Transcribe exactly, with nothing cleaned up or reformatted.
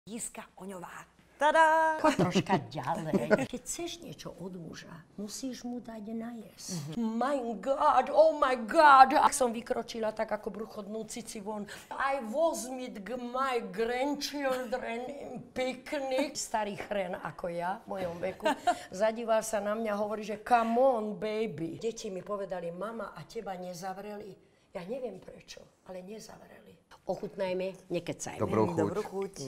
Jiska Oňová. Tada! Choď troška ďalej. Keď chceš niečo od muža, musíš mu dať najesť. Mm-hmm. My God, oh my God! Ak som vykročila tak ako bruchodnú cici von. I was with my grandchildren in picnic. Starý chren ako ja, v mojom veku, zadíval sa na mňa a hovorí, že come on, baby. Deti mi povedali, mama, a teba nezavreli? Ja neviem prečo, ale nezavreli. Ochutnajme, nekecajme. Dobrú chuť. Dobrú chuť.